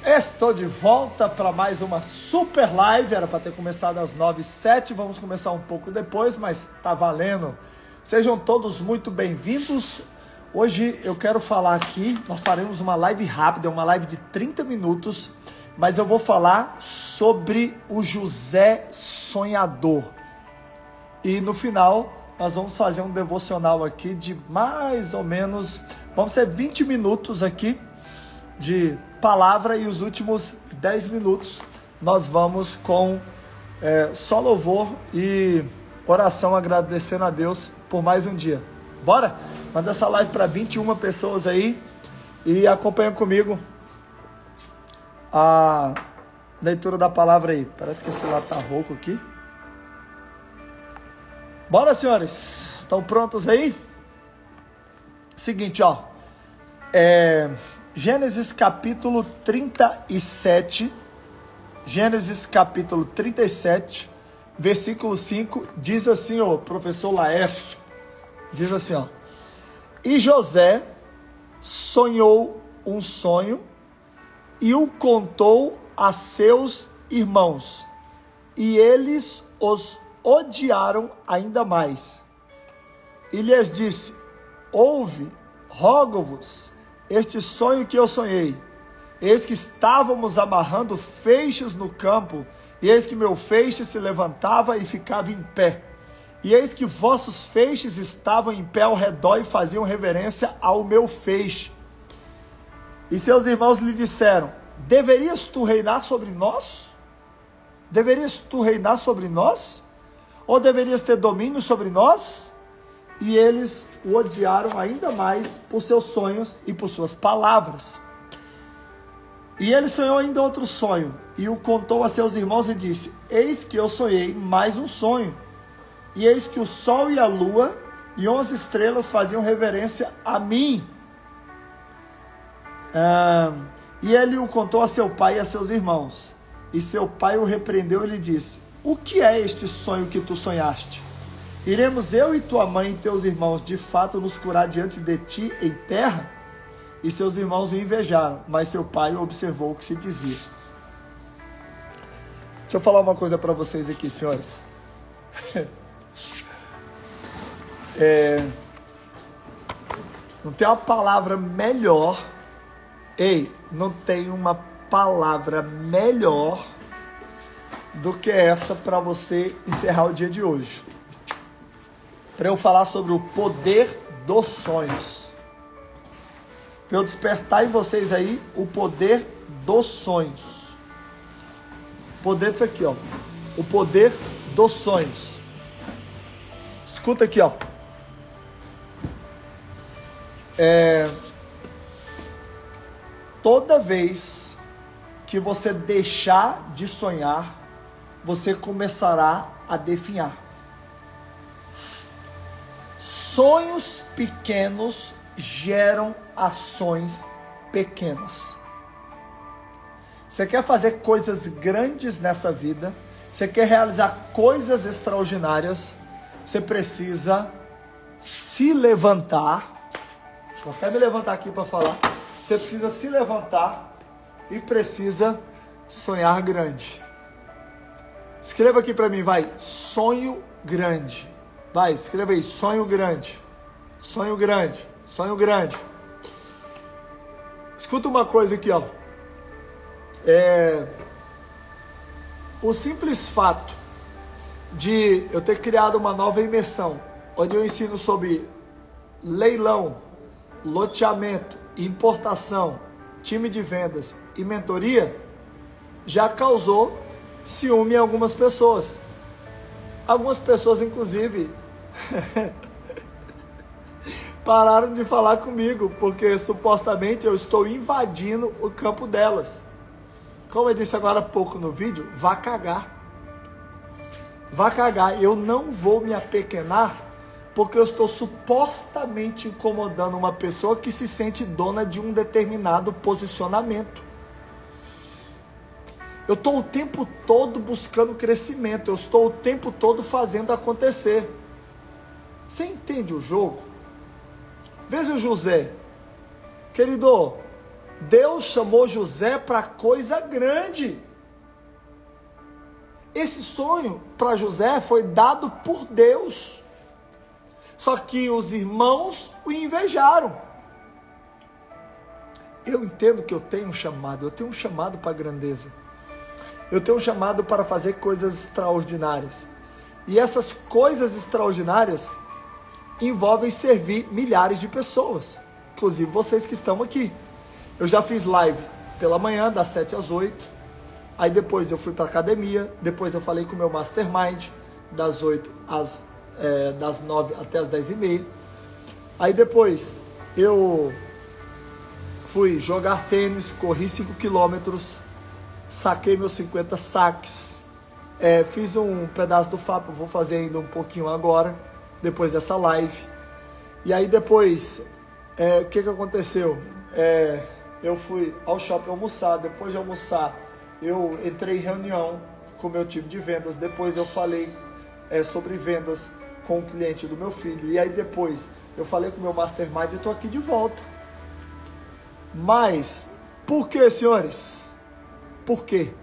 Estou de volta para mais uma super live. Era para ter começado às 9h07. Vamos começar um pouco depois, mas tá valendo. Sejam todos muito bem-vindos. Hoje eu quero falar aqui, nós faremos uma live rápida, uma live de 30 minutos, mas eu vou falar sobre o José Sonhador. E no final nós vamos fazer um devocional aqui de mais ou menos, vamos ser 20 minutos aqui de palavra, e os últimos 10 minutos nós vamos com só louvor e oração, agradecendo a Deus por mais um dia. Bora? Manda essa live para 21 pessoas aí e acompanha comigo a leitura da palavra aí. Parece que esse celular tá rouco aqui. Bora, senhores? Estão prontos aí? Seguinte, ó. Gênesis capítulo 37, Gênesis capítulo 37, versículo 5, diz assim, ó, professor Laércio, diz assim, ó: e José sonhou um sonho e o contou a seus irmãos, e eles os odiaram ainda mais. E lhes disse: ouve, rogo-vos, este sonho que eu sonhei. Eis que estávamos amarrando feixes no campo, e eis que meu feixe se levantava e ficava em pé. E eis que vossos feixes estavam em pé ao redor e faziam reverência ao meu feixe. E seus irmãos lhe disseram: deverias tu reinar sobre nós? Deverias tu reinar sobre nós? Ou deverias ter domínio sobre nós? E eles o odiaram ainda mais por seus sonhos e por suas palavras. E ele sonhou ainda outro sonho, e o contou a seus irmãos e disse: eis que eu sonhei mais um sonho, e eis que o sol e a lua e 11 estrelas faziam reverência a mim. E ele o contou a seu pai e a seus irmãos. E seu pai o repreendeu e lhe disse: o que é este sonho que tu sonhaste? Iremos eu e tua mãe e teus irmãos de fato nos curar diante de ti em terra? E seus irmãos o invejaram, mas seu pai observou o que se dizia. Deixa eu falar uma coisa para vocês aqui, senhores. Não tem uma palavra melhor. Não tem uma palavra melhor do que essa para você encerrar o dia de hoje. Para eu falar sobre o poder dos sonhos. Para eu despertar em vocês aí o poder dos sonhos. O poder disso aqui, ó. O poder dos sonhos. Escuta aqui, ó. Toda vez que você deixar de sonhar, você começará a definhar. Sonhos pequenos geram ações pequenas. Você quer fazer coisas grandes nessa vida? Você quer realizar coisas extraordinárias? Você precisa se levantar. Vou até me levantar aqui para falar. Você precisa se levantar e precisa sonhar grande. Escreva aqui para mim, vai. Sonho grande. Vai, escreva aí, sonho grande, sonho grande, sonho grande. Escuta uma coisa aqui, ó. O simples fato de eu ter criado uma nova imersão, onde eu ensino sobre leilão, loteamento, importação, time de vendas e mentoria, já causou ciúme em algumas pessoas. Algumas pessoas, inclusive, pararam de falar comigo, porque supostamente eu estou invadindo o campo delas. Como eu disse agora há pouco no vídeo, vá cagar. Vá cagar. Eu não vou me apequenar, porque eu estou supostamente incomodando uma pessoa que se sente dona de um determinado posicionamento. Eu estou o tempo todo buscando crescimento. Eu estou o tempo todo fazendo acontecer. Você entende o jogo? Veja o José. Querido, Deus chamou José para coisa grande. Esse sonho para José foi dado por Deus. Só que os irmãos o invejaram. Eu entendo que eu tenho um chamado para a grandeza. Eu tenho um chamado para fazer coisas extraordinárias. E essas coisas extraordinárias envolvem servir milhares de pessoas, inclusive vocês que estão aqui. Eu já fiz live pela manhã, das 7 às 8. Aí depois eu fui para academia. Depois eu falei com o meu mastermind, das 9 até as 10h30. Aí depois eu fui jogar tênis, corri 5 quilômetros, saquei meus 50 saques, fiz um pedaço do FAP, vou fazer ainda um pouquinho agora, depois dessa live. E aí depois, o que aconteceu? Eu fui ao shopping almoçar. Depois de almoçar, eu entrei em reunião com o meu time de vendas. Depois eu falei sobre vendas com o cliente do meu filho. E aí depois eu falei com o meu mastermind e estou aqui de volta. Mas, por que, senhores? Por quê?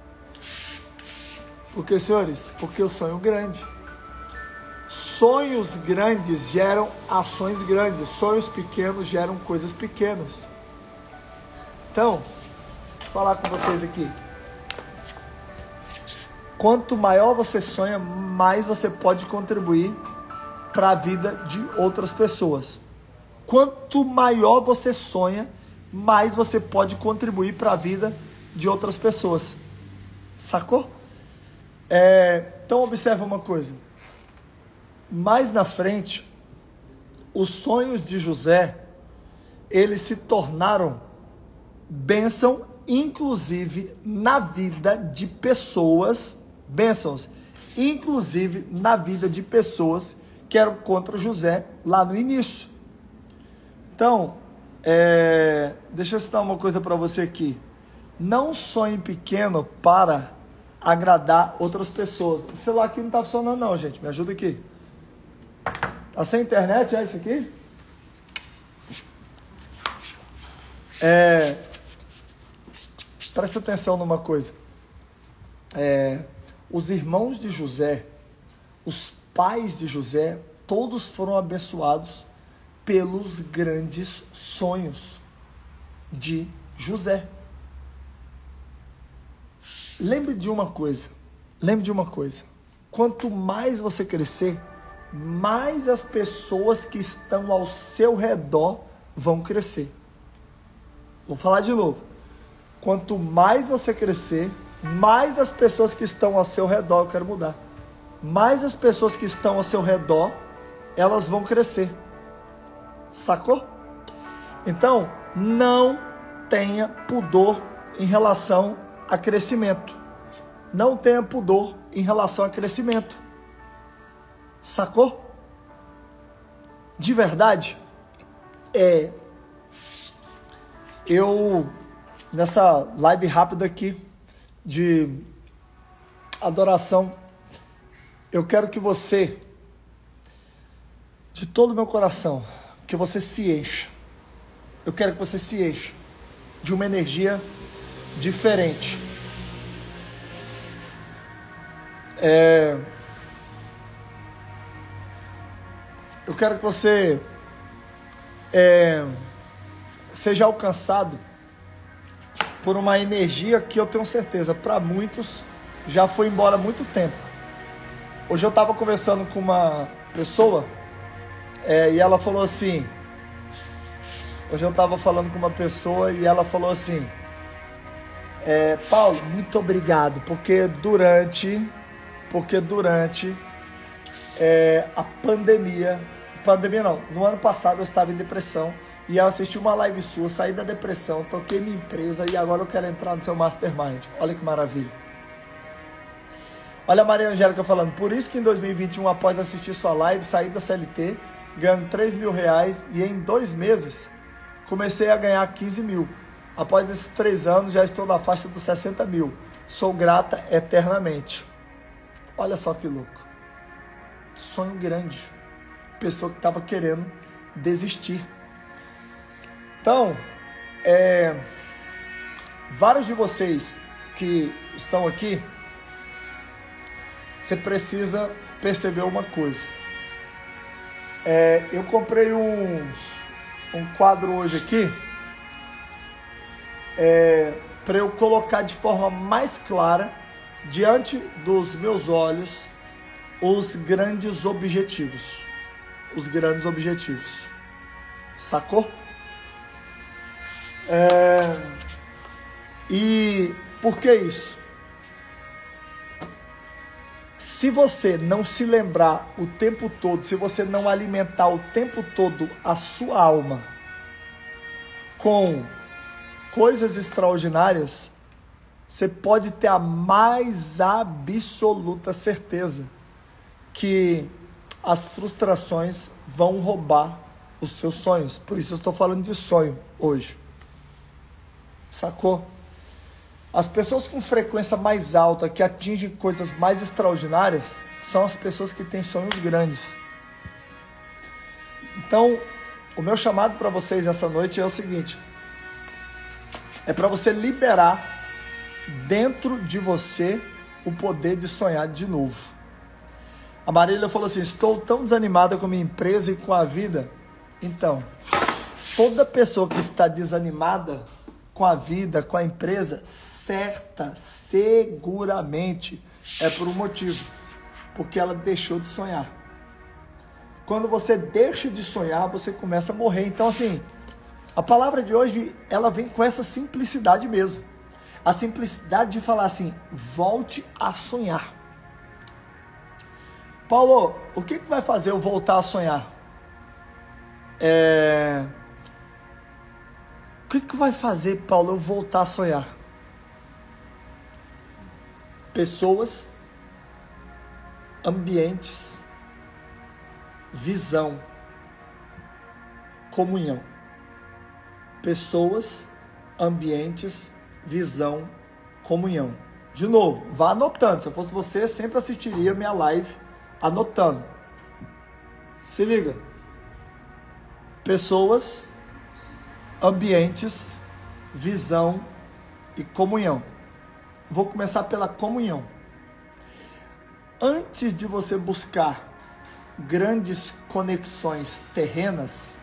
Porque, senhores, porque o sonho grande. Sonhos grandes geram ações grandes. Sonhos pequenos geram coisas pequenas. Então, vou falar com vocês aqui. Quanto maior você sonha, mais você pode contribuir para a vida de outras pessoas. Quanto maior você sonha, mais você pode contribuir para a vida de outras pessoas. Sacou? Então observa uma coisa. Mais na frente, os sonhos de José, eles se tornaram bênção, inclusive na vida de pessoas, bênçãos, inclusive na vida de pessoas que eram contra José lá no início. Então, deixa eu citar uma coisa para você aqui. Não sonhe pequeno para agradar outras pessoas. O celular aqui não está funcionando não, gente. Me ajuda aqui. Tá sem internet, isso aqui? Presta atenção numa coisa. Os irmãos de José, os pais de José, todos foram abençoados pelos grandes sonhos de José. Lembre de uma coisa. Quanto mais você crescer, mais as pessoas que estão ao seu redor vão crescer. Vou falar de novo. Quanto mais você crescer, mais as pessoas que estão ao seu redor, eu quero mudar. Mais as pessoas que estão ao seu redor, elas vão crescer. Sacou? Então, não tenha pudor em relação a crescimento. Não tenha pudor em relação a crescimento. Sacou? De verdade, eu, nessa live rápida aqui de adoração, eu quero que você, de todo o meu coração, que você se encha. Eu quero que você se encha de uma energia diferente. Eu quero que você seja alcançado por uma energia que eu tenho certeza, para muitos, já foi embora há muito tempo. Hoje eu estava conversando com uma pessoa e ela falou assim... Paulo, muito obrigado, porque durante a pandemia não, no ano passado eu estava em depressão e eu assisti uma live sua, saí da depressão, toquei minha empresa e agora eu quero entrar no seu mastermind. Olha que maravilha. Olha a Maria Angélica falando, por isso que em 2021, após assistir sua live, saí da CLT, ganhando R$3.000 e em 2 meses comecei a ganhar 15 mil. Após esses 3 anos, já estou na faixa dos 60 mil. Sou grata eternamente. Olha só que louco. Sonho grande. Pessoa que estava querendo desistir. Então, vários de vocês que estão aqui, você precisa perceber uma coisa. Eu comprei um quadro hoje aqui, para eu colocar de forma mais clara, diante dos meus olhos, os grandes objetivos. Os grandes objetivos. Sacou? E por que isso? Se você não se lembrar o tempo todo, se você não alimentar o tempo todo a sua alma com coisas extraordinárias, você pode ter a mais absoluta certeza que as frustrações vão roubar os seus sonhos. Por isso eu estou falando de sonho hoje. Sacou? As pessoas com frequência mais alta, que atingem coisas mais extraordinárias, são as pessoas que têm sonhos grandes. Então, o meu chamado para vocês essa noite é o seguinte: é para você liberar dentro de você o poder de sonhar de novo. A Marília falou assim: estou tão desanimada com a minha empresa e com a vida. Então, toda pessoa que está desanimada com a vida, com a empresa, seguramente é por um motivo, porque ela deixou de sonhar. Quando você deixa de sonhar, você começa a morrer. Então, assim, a palavra de hoje, ela vem com essa simplicidade mesmo. A simplicidade de falar assim: volte a sonhar. Paulo, o que vai fazer eu voltar a sonhar? O que vai fazer, Paulo, eu voltar a sonhar? Pessoas, ambientes, visão, comunhão. Pessoas, ambientes, visão, comunhão. De novo, vá anotando. Se eu fosse você, sempre assistiria minha live anotando. Se liga. Pessoas, ambientes, visão e comunhão. Vou começar pela comunhão. Antes de você buscar grandes conexões terrenas,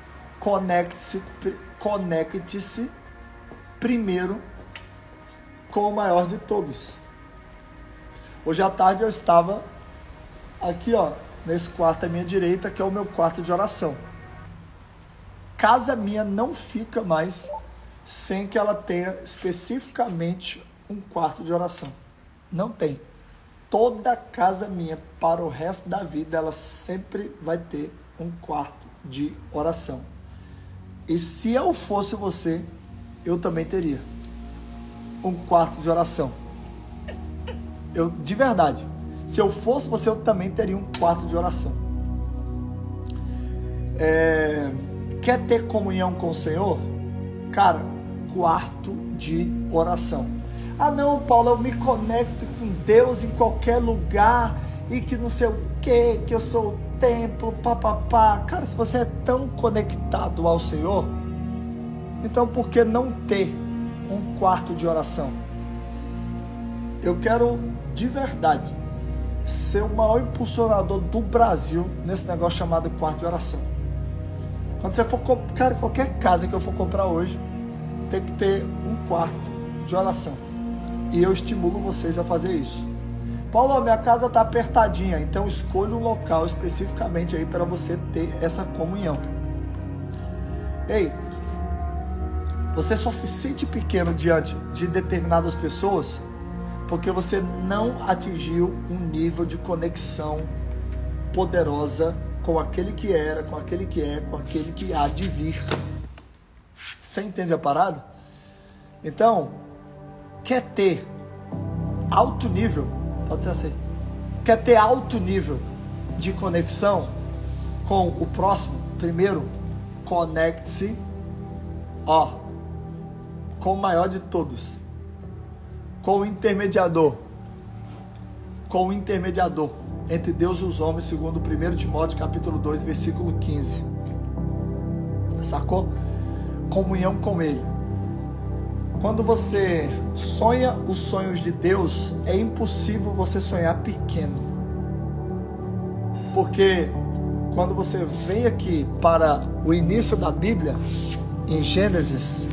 conecte-se primeiro com o maior de todos. Hoje à tarde eu estava aqui, nesse quarto à minha direita, que é o meu quarto de oração. Casa minha não fica mais sem que ela tenha especificamente um quarto de oração. Não tem. Toda casa minha, para o resto da vida, ela sempre vai ter um quarto de oração. E se eu fosse você, eu também teria um quarto de oração. De verdade. Se eu fosse você, eu também teria um quarto de oração. Quer ter comunhão com o Senhor? Cara, quarto de oração. Ah não, Paulo, eu me conecto com Deus em qualquer lugar e que não sei o que eu sou o templo, papapá. Cara, se você é tão conectado ao Senhor, então por que não ter um quarto de oração? Eu quero, de verdade, ser o maior impulsionador do Brasil nesse negócio chamado quarto de oração. Quando você for, cara, qualquer casa que eu for comprar hoje, tem que ter um quarto de oração. E eu estimulo vocês a fazer isso. Paulo, minha casa está apertadinha, então escolha um local especificamente aí para você ter essa comunhão. Ei, você só se sente pequeno diante de determinadas pessoas porque você não atingiu um nível de conexão poderosa com aquele que era, com aquele que é, com aquele que há de vir. Você entende a parada? Então, quer ter alto nível, pode ser assim, quer ter alto nível de conexão com o próximo? Primeiro, conecte-se, com o maior de todos, com o intermediador entre Deus e os homens, segundo 1 Timóteo capítulo 2, versículo 15. Sacou? comunhão com Ele. Quando você sonha os sonhos de Deus, é impossível você sonhar pequeno. Porque quando você vem aqui para o início da Bíblia, em Gênesis,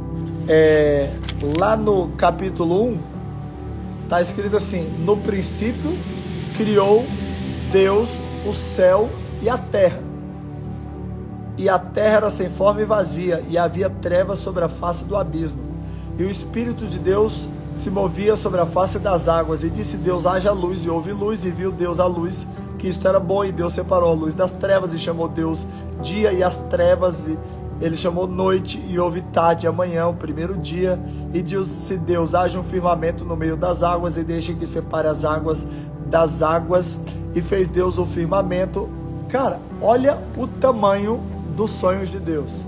lá no capítulo 1, está escrito assim: no princípio criou Deus o céu e a terra. E a terra era sem forma e vazia, e havia trevas sobre a face do abismo. E o Espírito de Deus se movia sobre a face das águas. E disse Deus: haja luz, e houve luz. E viu Deus a luz, que isto era bom. E Deus separou a luz das trevas, e chamou Deus dia, e as trevas Ele chamou noite. E houve tarde e amanhã, o primeiro dia. E disse Deus: haja um firmamento no meio das águas, e deixe que separe as águas das águas. E fez Deus o firmamento. Cara, olha o tamanho dos sonhos de Deus.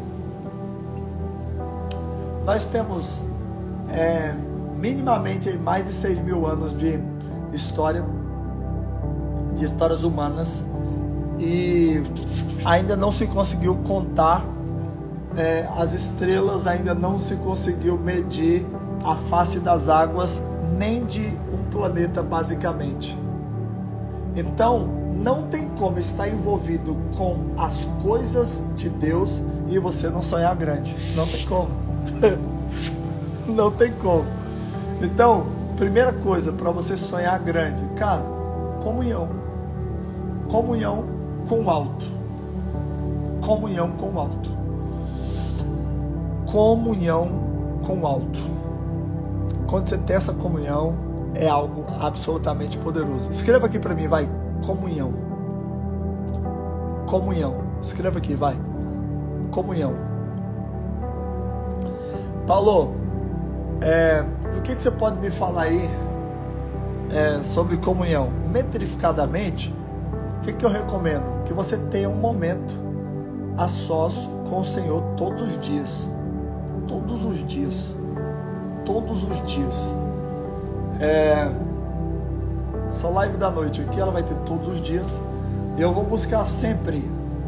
Nós temos minimamente mais de 6.000 anos de história, de histórias humanas, e ainda não se conseguiu contar as estrelas, ainda não se conseguiu medir a face das águas, nem de um planeta, basicamente. Então, não tem como estar envolvido com as coisas de Deus e você não sonhar grande. Não tem como. Não tem como. Então, primeira coisa para você sonhar grande, cara, comunhão. Comunhão com o alto. Comunhão com o alto. Comunhão com o alto. Quando você tem essa comunhão, é algo absolutamente poderoso. Escreva aqui para mim, vai. Comunhão. Comunhão. Escreva aqui, vai. Comunhão. Paulo, o que você pode me falar aí sobre comunhão? Metrificadamente, o que eu recomendo? Que você tenha um momento a sós com o Senhor todos os dias. Todos os dias. Todos os dias. Essa live da noite aqui, ela vai ter todos os dias. Eu vou buscar sempre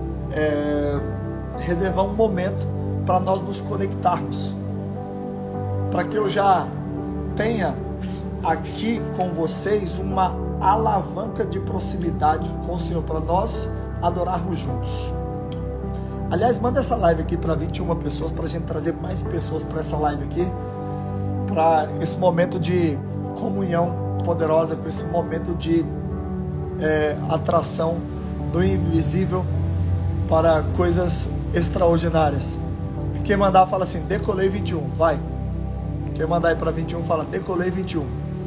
reservar um momento para nós nos conectarmos, para que eu já tenha aqui com vocês uma alavanca de proximidade com o Senhor, para nós adorarmos juntos. Aliás, manda essa live aqui para 21 pessoas, para a gente trazer mais pessoas para essa live aqui, para esse momento de comunhão poderosa, com esse momento de atração do invisível para coisas extraordinárias. Quem mandar fala assim: decolei 21, vai. Quem mandar aí para 21 fala: decolei 21.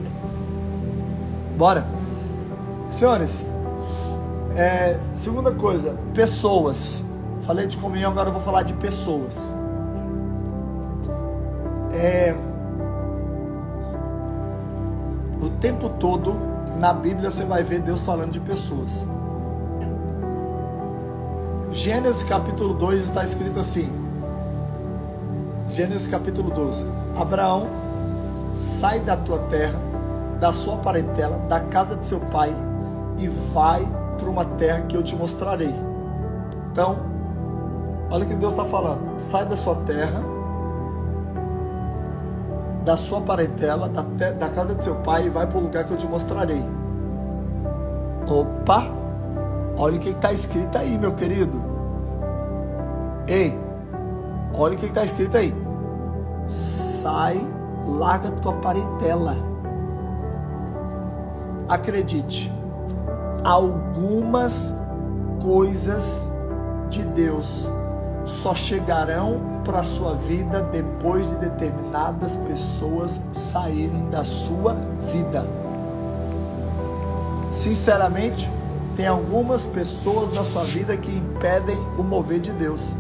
Bora. Senhores, segunda coisa, pessoas. Falei de comunhão, agora eu vou falar de pessoas. O tempo todo na Bíblia você vai ver Deus falando de pessoas. Gênesis capítulo 2 está escrito assim. Gênesis capítulo 12. Abraão, sai da tua terra, da sua parentela, da casa de seu pai, e vai para uma terra que eu te mostrarei. Então, olha o que Deus está falando. Sai da sua terra, da sua parentela, da casa de seu pai, e vai para o lugar que eu te mostrarei. Opa! Olha o que está escrito aí, meu querido. Ei, olha o que está escrito aí. Sai, larga tua parentela. Acredite, algumas coisas de Deus só chegarão para a sua vida depois de determinadas pessoas saírem da sua vida. Sinceramente, tem algumas pessoas na sua vida que impedem o mover de Deus.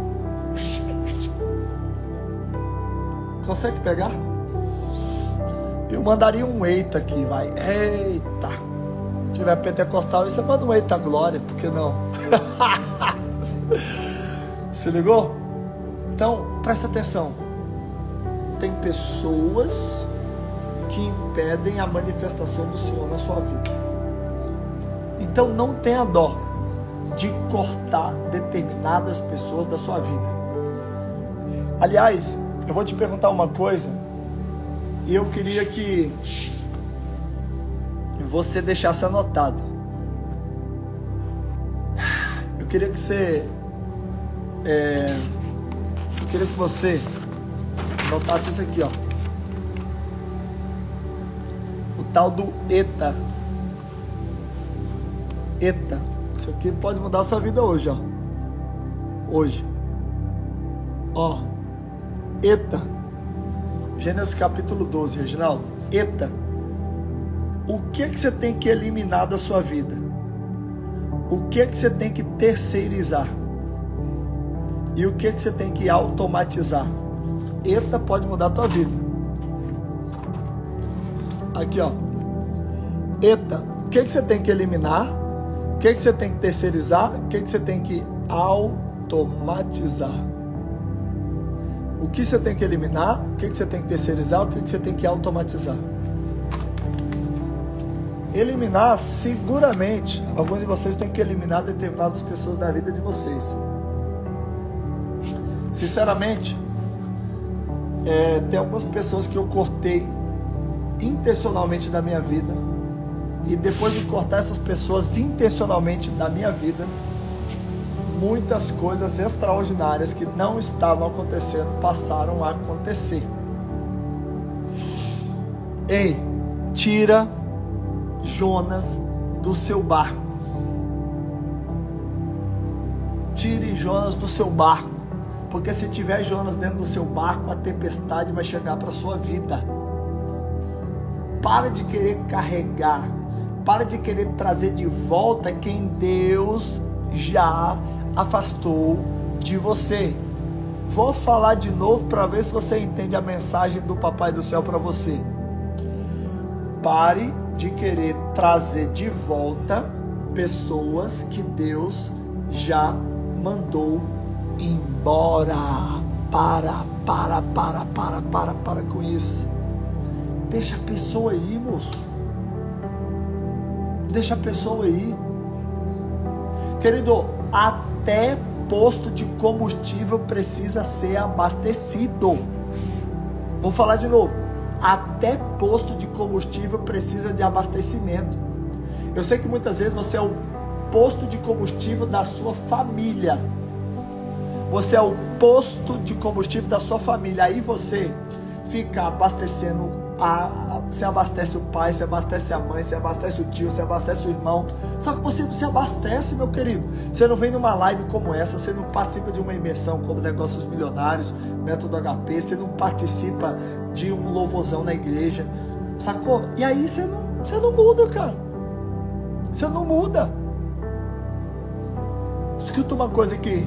Consegue pegar? Eu mandaria um eita aqui, vai. Eita! Se tiver pentecostal, você manda um eita glória, por que não? Se ligou? Então, presta atenção. Tem pessoas que impedem a manifestação do Senhor na sua vida. Então, não tenha dó de cortar determinadas pessoas da sua vida. Aliás, eu vou te perguntar uma coisa, e eu queria que você deixasse anotado. Eu queria que você anotasse isso aqui, ó. O tal do ETA. ETA. Isso aqui pode mudar a sua vida hoje, ó. Hoje. Ó. ETA. Gênesis capítulo 12, Reginaldo. ETA. O que você tem que eliminar da sua vida? O que você tem que terceirizar? E o que você tem que automatizar? ETA pode mudar a tua vida. Aqui, ó. ETA. O que você tem que eliminar? O que você tem que terceirizar? O que você tem que automatizar? O que você tem que eliminar? O que você tem que terceirizar? O que você tem que automatizar? Eliminar, seguramente, alguns de vocês têm que eliminar determinadas pessoas da vida de vocês. Sinceramente, tem algumas pessoas que eu cortei intencionalmente da minha vida, e depois de cortar essas pessoas intencionalmente da minha vida, muitas coisas extraordinárias que não estavam acontecendo passaram a acontecer. Ei, tira Jonas do seu barco. Tire Jonas do seu barco, porque se tiver Jonas dentro do seu barco, a tempestade vai chegar para a sua vida. Para de querer carregar, para de querer trazer de volta quem Deus já afastou de você. Vou falar de novo para ver se você entende a mensagem do Papai do Céu para você. Pare de querer trazer de volta pessoas que Deus já mandou embora. Para com isso. Deixa a pessoa aí, moço. Deixa a pessoa aí. Querido, até posto de combustível precisa ser abastecido. Vou falar de novo. Até posto de combustível precisa de abastecimento. Eu sei que muitas vezes você é o posto de combustível da sua família. Você é o posto de combustível da sua família. Aí você fica abastecendo, você abastece o pai, você abastece a mãe, você abastece o tio, você abastece o irmão. Só que você não se abastece, meu querido. Você não vem numa live como essa, você não participa de uma imersão como Negócios Milionários, Método HP, você não participa de um louvorzão na igreja, sacou? E aí você não muda, cara. Você não muda. Escuta uma coisa aqui.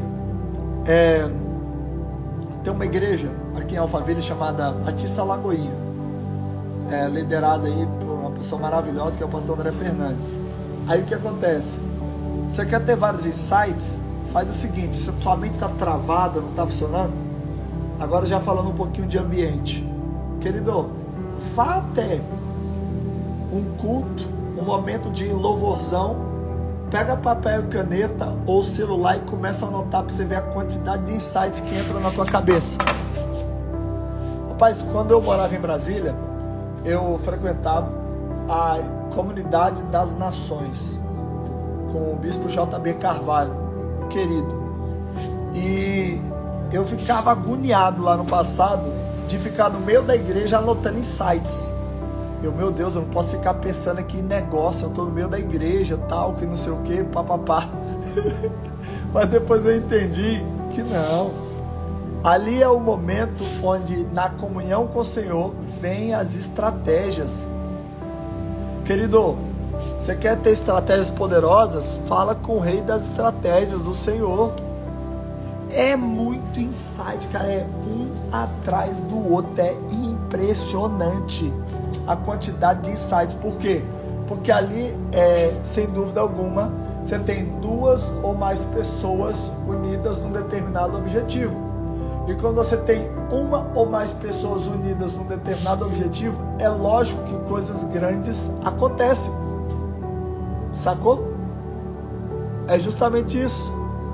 Tem uma igreja aqui em Alphaville chamada Batista Lagoinha, liderada aí por uma pessoa maravilhosa que é o pastor André Fernandes. Aí o que acontece? Você quer ter vários insights? Faz o seguinte: se a sua mente está travada, não está funcionando, agora já falando um pouquinho de ambiente, querido, vá até um culto, um momento de louvorzão, pega papel e caneta ou celular e começa a anotar para você ver a quantidade de insights que entra na tua cabeça. Rapaz, quando eu morava em Brasília, eu frequentava a Comunidade das Nações com o bispo JB Carvalho, querido, e eu ficava agoniado lá no passado de ficar no meio da igreja anotando insights. Meu Deus, eu não posso ficar pensando aqui em negócio, eu estou no meio da igreja, tal, que não sei o que, papapá. Mas depois eu entendi que não. Ali é o momento onde, na comunhão com o Senhor, vem as estratégias. Querido, você quer ter estratégias poderosas? Fala com o rei das estratégias, o Senhor. É muito insight, cara, é um atrás do outro, é impressionante a quantidade de insights. Por quê? Porque ali, sem dúvida alguma, você tem duas ou mais pessoas unidas num determinado objetivo. E quando você tem uma ou mais pessoas unidas num determinado objetivo, é lógico que coisas grandes acontecem. Sacou? É justamente isso.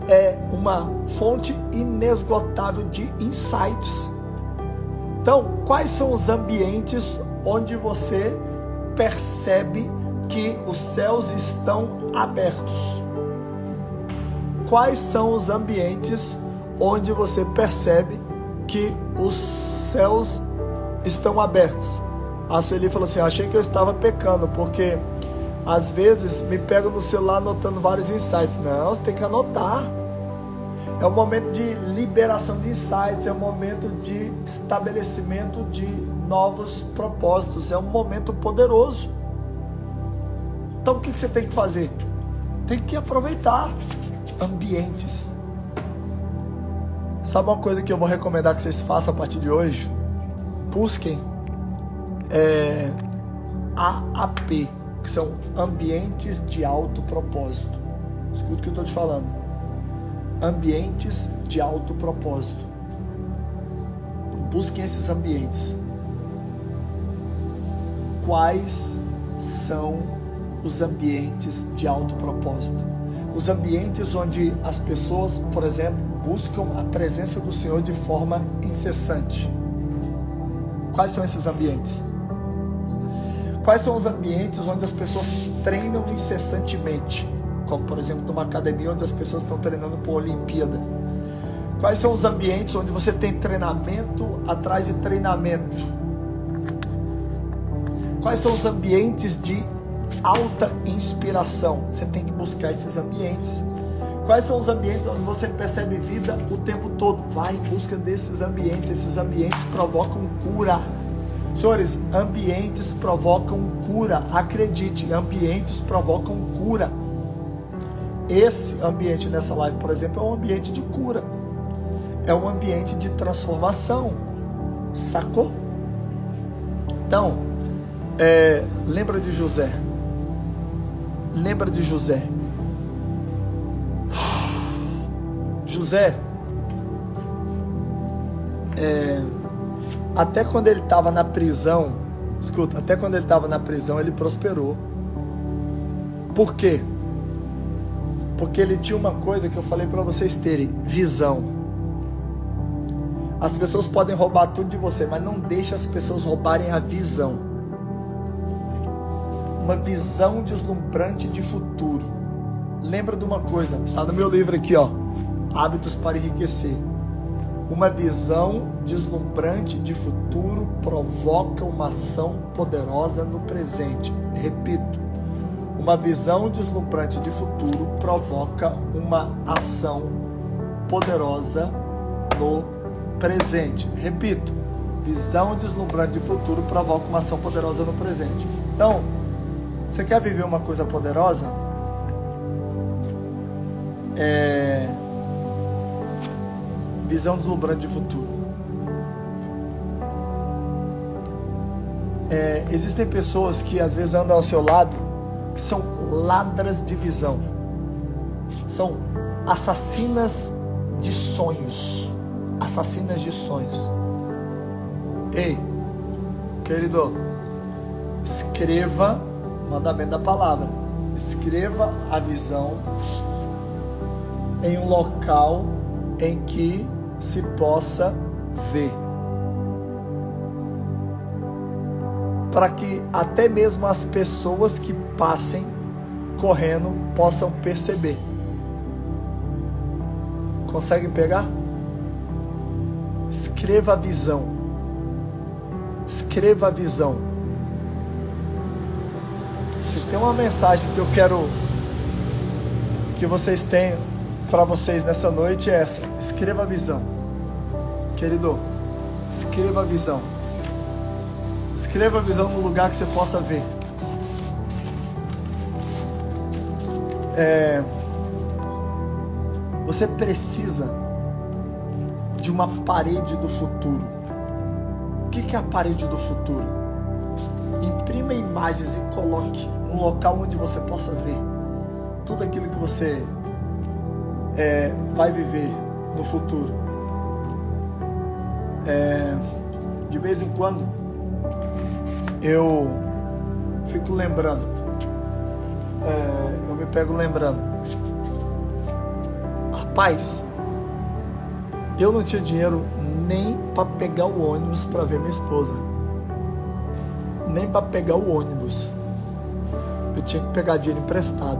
é uma fonte inesgotável de insights. Então, quais são os ambientes onde você percebe que os céus estão abertos? Quais são os ambientes onde você percebe que os céus estão abertos? A Sueli falou assim: achei que eu estava pecando, porque às vezes me pego no celular anotando vários insights. Não, você tem que anotar. É um momento de liberação de insights, é um momento de estabelecimento de novos propósitos, é um momento poderoso. Então o que você tem que fazer? Tem que aproveitar ambientes. Sabe uma coisa que eu vou recomendar que vocês façam a partir de hoje? Busquem AAP, que são ambientes de alto propósito. Escuta o que eu estou te falando. Ambientes de alto propósito. Busquem esses ambientes. Quais são os ambientes de alto propósito? Os ambientes onde as pessoas, por exemplo, buscam a presença do Senhor de forma incessante. Quais são esses ambientes? Quais são os ambientes onde as pessoas treinam incessantemente? Como, por exemplo, numa academia onde as pessoas estão treinando para a Olimpíada. Quais são os ambientes onde você tem treinamento atrás de treinamento? Quais são os ambientes de alta inspiração? Você tem que buscar esses ambientes. Quais são os ambientes onde você percebe vida o tempo todo? Vai em busca desses ambientes. Esses ambientes provocam cura. Senhores, ambientes provocam cura. Acredite, ambientes provocam cura. Esse ambiente nessa live, por exemplo, é um ambiente de cura. É um ambiente de transformação. Sacou? Então, lembra de José. Lembra de José. José, até quando ele estava na prisão, escuta, até quando ele estava na prisão, ele prosperou. Por quê? Porque ele tinha uma coisa que eu falei para vocês terem: visão. As pessoas podem roubar tudo de você, mas não deixe as pessoas roubarem a visão. Uma visão deslumbrante de futuro. Lembra de uma coisa, está no meu livro aqui, ó, Hábitos para Enriquecer. Uma visão deslumbrante de futuro provoca uma ação poderosa no presente. Repito. Uma visão deslumbrante de futuro provoca uma ação poderosa no presente. Repito, visão deslumbrante de futuro provoca uma ação poderosa no presente. Então, você quer viver uma coisa poderosa? Visão deslumbrante de futuro. Existem pessoas que às vezes andam ao seu lado, que são ladras de visão, são assassinas de sonhos, assassinas de sonhos. Ei, querido, escreva o mandamento da palavra, escreva a visão em um local em que se possa ver, para que até mesmo as pessoas que passem correndo possam perceber. Conseguem pegar? Escreva a visão. Escreva a visão. Se tem uma mensagem que eu quero que vocês tenham para vocês nessa noite, é essa: escreva a visão. Querido, escreva a visão. Escreva a visão no lugar que você possa ver. Você precisa de uma parede do futuro. O que é a parede do futuro? Imprima imagens e coloque num local onde você possa ver tudo aquilo que você vai viver no futuro. De vez em quando eu fico lembrando, eu me pego lembrando. Rapaz, eu não tinha dinheiro nem para pegar o ônibus para ver minha esposa. Nem para pegar o ônibus. Eu tinha que pegar dinheiro emprestado.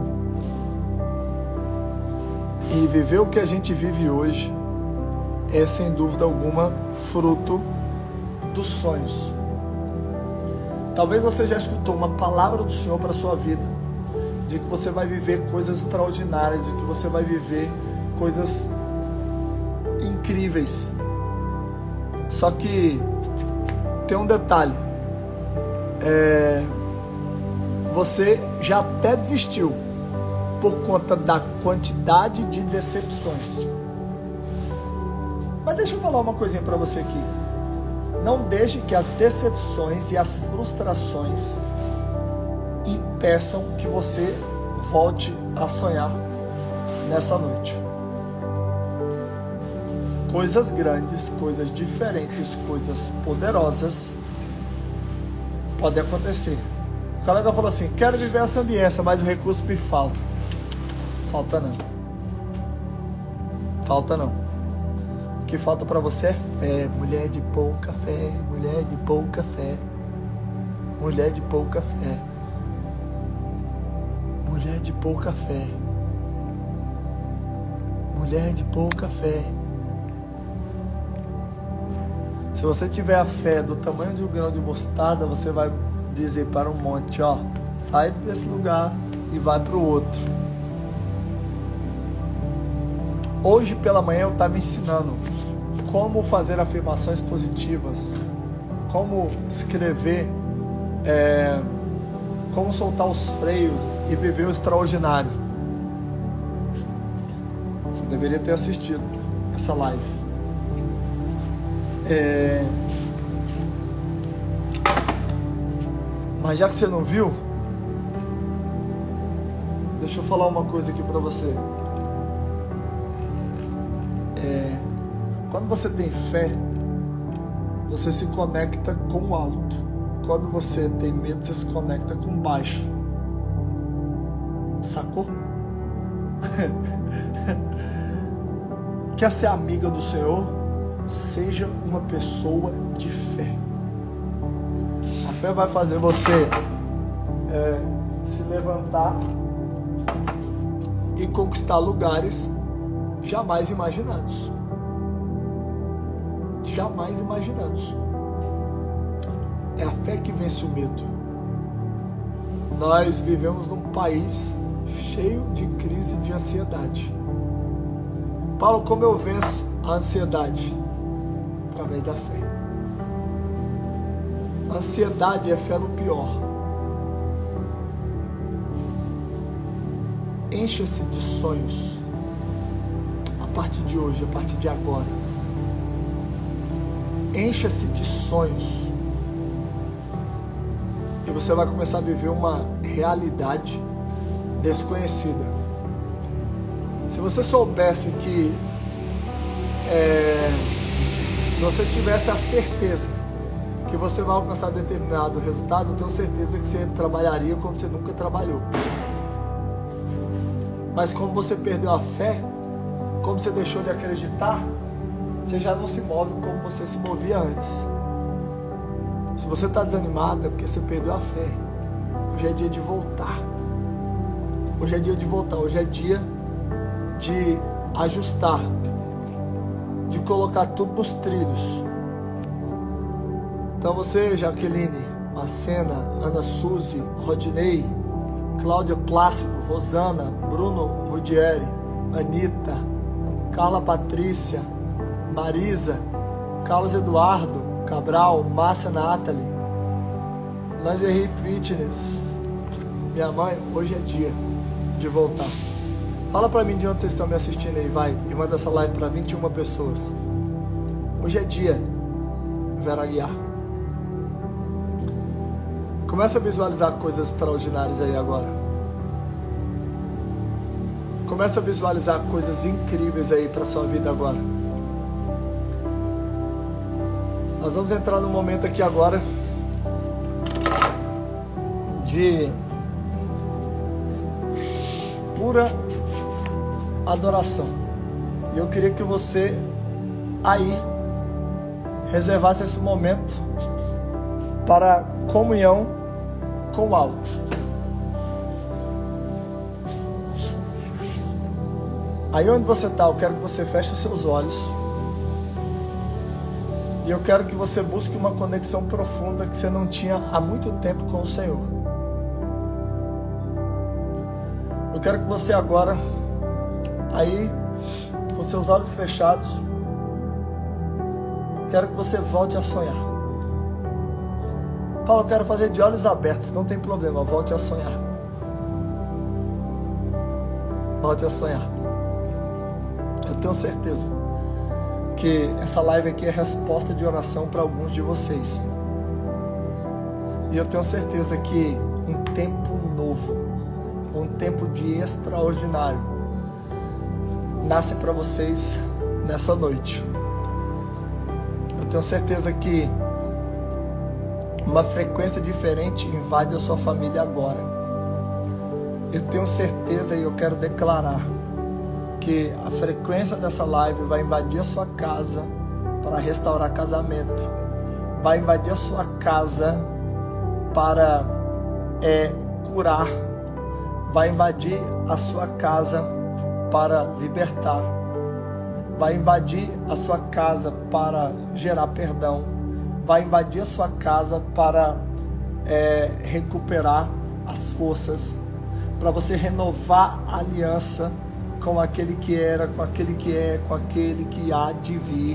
E viver o que a gente vive hoje é, sem dúvida alguma, fruto dos sonhos. Talvez você já escutou uma palavra do Senhor para a sua vida, de que você vai viver coisas extraordinárias, de que você vai viver coisas incríveis. Só que tem um detalhe, você já até desistiu por conta da quantidade de decepções. Mas deixa eu falar uma coisinha para você aqui. Não deixe que as decepções e as frustrações impeçam que você volte a sonhar nessa noite. Coisas grandes, coisas diferentes, coisas poderosas podem acontecer. O colega falou assim: quero viver essa ambiência, mas o recurso me falta. Falta não. Falta não. O que falta para você é fé. Mulher de pouca fé, mulher de pouca fé, mulher de pouca fé, mulher de pouca fé, mulher de pouca fé. Se você tiver a fé do tamanho de um grão de mostarda, você vai dizer para um monte, ó, sai desse lugar e vai para o outro. Hoje pela manhã eu estava ensinando como fazer afirmações positivas, como escrever, como soltar os freios e viver o extraordinário. Você deveria ter assistido essa live. Mas já que você não viu, deixa eu falar uma coisa aqui para você. Quando você tem fé, você se conecta com o alto. Quando você tem medo, você se conecta com o baixo. Sacou? Quer ser amiga do Senhor? Seja uma pessoa de fé. A fé vai fazer você se levantar e conquistar lugares jamais imaginados. Jamais imaginados. É a fé que vence o medo. Nós vivemos num país cheio de crise de ansiedade. Paulo, como eu venço a ansiedade? Através da fé. A ansiedade é fé no pior. Encha-se de sonhos. A partir de hoje, a partir de agora. Encha-se de sonhos. E você vai começar a viver uma realidade desconhecida. Se você soubesse que se você tivesse a certeza que você vai alcançar determinado resultado, eu tenho certeza que você trabalharia como você nunca trabalhou. Mas como você perdeu a fé, como você deixou de acreditar, você já não se move como você se movia antes. Se você está desanimado, é porque você perdeu a fé. Hoje é dia de voltar. Hoje é dia de voltar. Hoje é dia de ajustar, de colocar tudo nos trilhos. Então você, Jaqueline, Macena, Ana Suzy, Rodinei, Cláudia Plácido, Rosana, Bruno Rudieri, Anitta, Carla Patrícia, Marisa, Carlos Eduardo Cabral, Márcia Nathalie, Lingerie Fitness, minha mãe, hoje é dia de voltar. Fala pra mim de onde vocês estão me assistindo aí, vai, e manda essa live para 21 pessoas. Hoje é dia, Vera Aguiar. Começa a visualizar coisas extraordinárias aí agora. Começa a visualizar coisas incríveis aí para sua vida agora. Nós vamos entrar num momento aqui agora de pura adoração. E eu queria que você aí reservasse esse momento para comunhão com o alto. Aí onde você está, eu quero que você feche os seus olhos. E eu quero que você busque uma conexão profunda que você não tinha há muito tempo com o Senhor. Eu quero que você agora, aí, com seus olhos fechados, quero que você volte a sonhar. Paulo, eu quero fazer de olhos abertos, não tem problema, volte a sonhar. Volte a sonhar. Eu tenho certeza que essa live aqui é resposta de oração para alguns de vocês. E eu tenho certeza que um tempo novo, um tempo de extraordinário, nasce para vocês nessa noite. Eu tenho certeza que uma frequência diferente invade a sua família agora. Eu tenho certeza e eu quero declarar que a frequência dessa live vai invadir a sua casa para restaurar casamento, vai invadir a sua casa para curar, vai invadir a sua casa para libertar, vai invadir a sua casa para gerar perdão, vai invadir a sua casa para recuperar as forças, para você renovar a aliança com aquele que era, com aquele que é, com aquele que há de vir.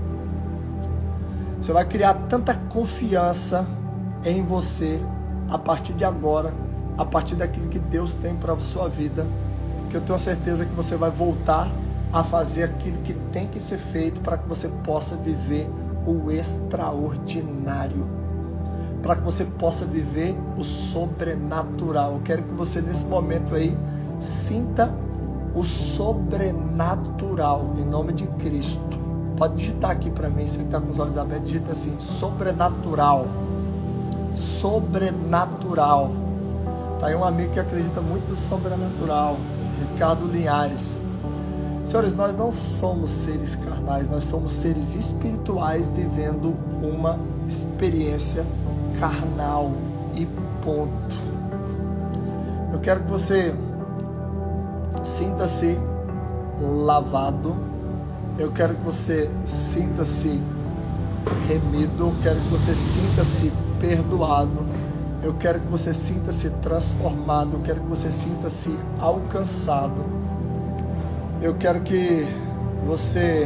Você vai criar tanta confiança em você a partir de agora, a partir daquilo que Deus tem para a sua vida, que eu tenho certeza que você vai voltar a fazer aquilo que tem que ser feito para que você possa viver o extraordinário, para que você possa viver o sobrenatural. Eu quero que você nesse momento aí sinta o sobrenatural, em nome de Cristo. Pode digitar aqui para mim, você que está com os olhos abertos, digita assim, sobrenatural. Sobrenatural. Tá aí um amigo que acredita muito no sobrenatural, Ricardo Linhares. Senhores, nós não somos seres carnais, nós somos seres espirituais vivendo uma experiência carnal e ponto. Eu quero que você sinta-se lavado, eu quero que você sinta-se remido, eu quero que você sinta-se perdoado, eu quero que você sinta-se transformado, eu quero que você sinta-se alcançado, eu quero que você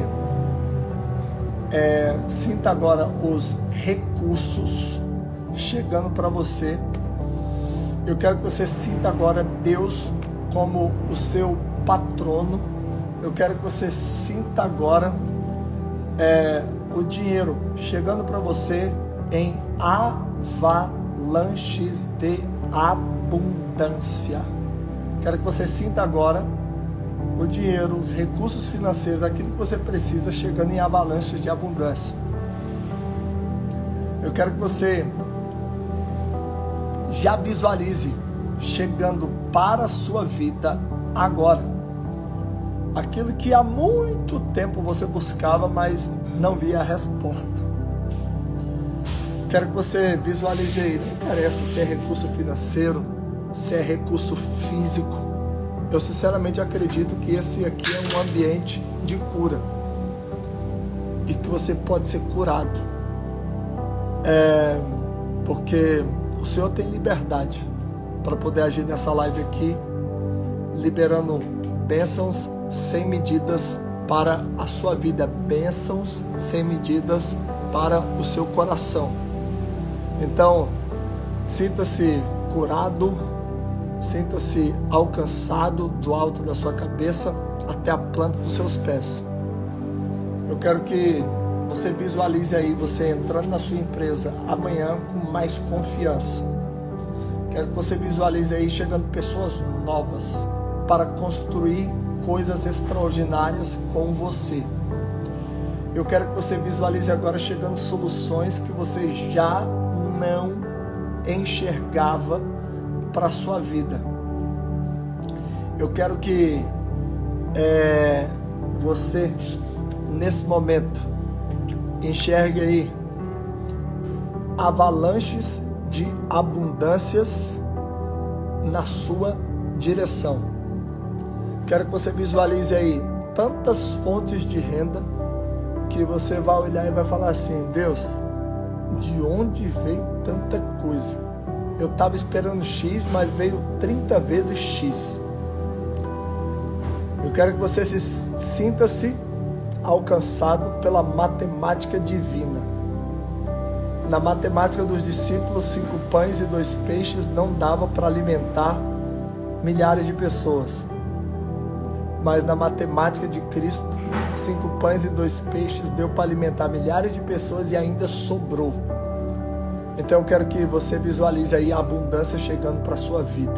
sinta agora os recursos chegando para você, eu quero que você sinta agora Deus como o seu patrono. Eu quero que você sinta agora o dinheiro chegando para você em avalanches de abundância. Quero que você sinta agora o dinheiro, os recursos financeiros, aquilo que você precisa chegando em avalanches de abundância. Eu quero que você já visualize chegando para a sua vida agora aquilo que há muito tempo você buscava, mas não via a resposta. Quero que você visualize aí, não interessa se é recurso financeiro, se é recurso físico. Eu sinceramente acredito que esse aqui é um ambiente de cura e que você pode ser curado, porque o Senhor tem liberdade para poder agir nessa live aqui, liberando bênçãos sem medidas para a sua vida, bênçãos sem medidas para o seu coração. Então, sinta-se curado, sinta-se alcançado do alto da sua cabeça até a planta dos seus pés. Eu quero que você visualize aí você entrando na sua empresa amanhã com mais confiança. Quero que você visualize aí chegando pessoas novas para construir coisas extraordinárias com você. Eu quero que você visualize agora chegando soluções que você já não enxergava para a sua vida. Eu quero que você, nesse momento, enxergue aí avalanches de abundâncias na sua direção. Quero que você visualize aí tantas fontes de renda que você vai olhar e vai falar assim: Deus, de onde veio tanta coisa? Eu estava esperando X, mas veio 30 vezes X. Eu quero que você sinta-se alcançado pela matemática divina. Na matemática dos discípulos, 5 pães e 2 peixes não dava para alimentar milhares de pessoas. Mas na matemática de Cristo, 5 pães e 2 peixes deu para alimentar milhares de pessoas e ainda sobrou. Então eu quero que você visualize aí a abundância chegando para a sua vida.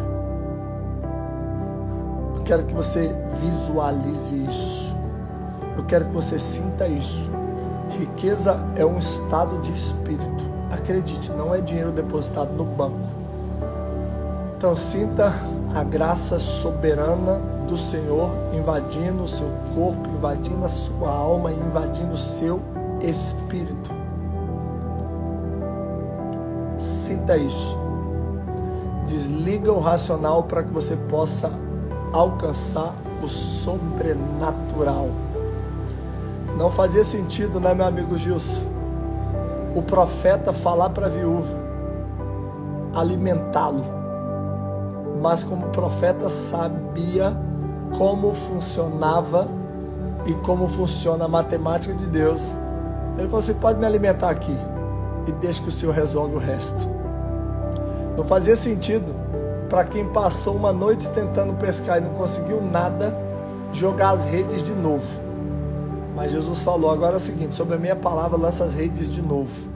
Eu quero que você visualize isso. Eu quero que você sinta isso. Riqueza é um estado de espírito. Acredite, não é dinheiro depositado no banco. Então sinta a graça soberana do Senhor invadindo o seu corpo, invadindo a sua alma, invadindo o seu espírito. Sinta isso. Desliga o racional para que você possa alcançar o sobrenatural. Não fazia sentido, né, meu amigo Gilson, o profeta falar para a viúva, alimentá-lo. Mas como o profeta sabia como funcionava e como funciona a matemática de Deus, ele falou assim: pode me alimentar aqui e deixa que o Senhor resolve o resto. Não fazia sentido para quem passou uma noite tentando pescar e não conseguiu nada, jogar as redes de novo. Mas Jesus falou: agora é o seguinte, sobre a minha palavra lança as redes de novo.